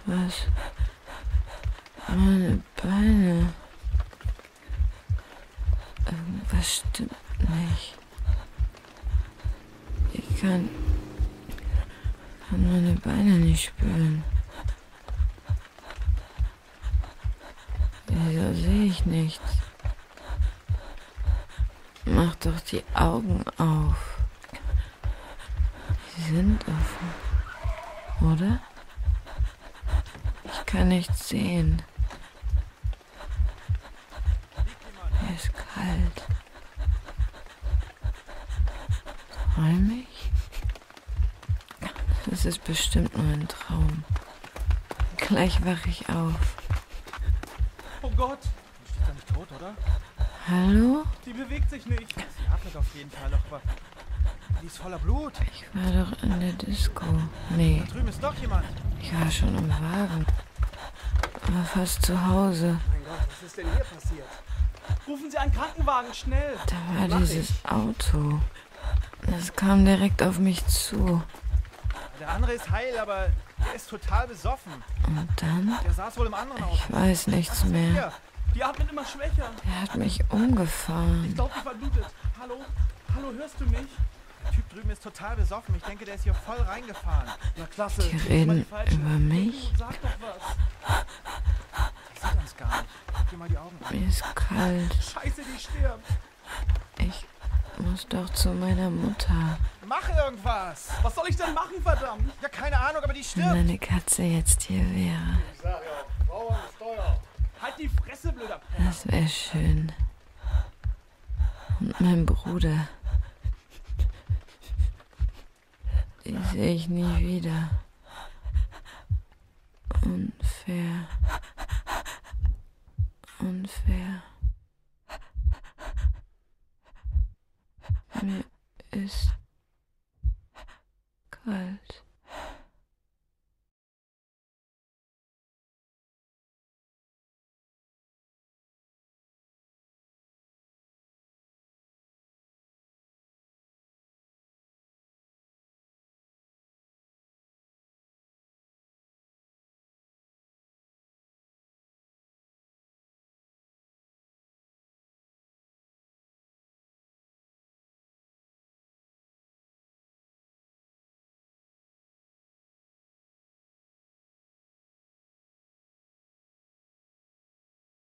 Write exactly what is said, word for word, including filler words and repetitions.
Was? Meine Beine. Irgendwas stimmt nicht. Ich kann, kann meine Beine nicht spüren. Wieso sehe ich nichts? Mach doch die Augen auf. Sie sind offen, oder? Ich kann nichts sehen. Mir ist kalt. Träum ich? Das ist bestimmt nur ein Traum. Gleich wache ich auf. Oh Gott! Die steht doch nicht tot, oder? Hallo? Die bewegt sich nicht. Sie atmet auf jeden Fall noch, aber die ist voller Blut. Ich war doch in der Disco. Nee, Da drüben ist noch jemand. ich war schon im Wagen. Aber fast zu Hause. Mein Gott, was ist denn hier passiert? Rufen Sie einen Krankenwagen, schnell! Da war Mach dieses Auto. Das kam direkt auf mich zu. Der andere ist heil, aber der ist total besoffen. Und dann? Der saß wohl im anderen Auto. Ich weiß nichts mehr. Hier, die atmet immer schwächer. Der hat mich Ich umgefahren. glaube, die verblutet. Hallo? Hallo, hörst du mich? Der Typ drüben ist total besoffen. Ich denke, der ist hier voll reingefahren. Na klasse. Die reden über mich. Sag doch was. Die sieht uns gar nicht. Guck dir mal die Augen an. Mir ist kalt. Scheiße, die stirbt. Ich muss doch zu meiner Mutter. Mach irgendwas. Was soll ich denn machen, verdammt? Ja, keine Ahnung, aber die Wenn stirbt. meine Katze jetzt hier wäre. Ich sag ja, Bauern ist teuer. Halt die Fresse, blöder Penner. Das wäre schön. Und mein Bruder. Die sehe ich nie wieder. Unfair. Unfair.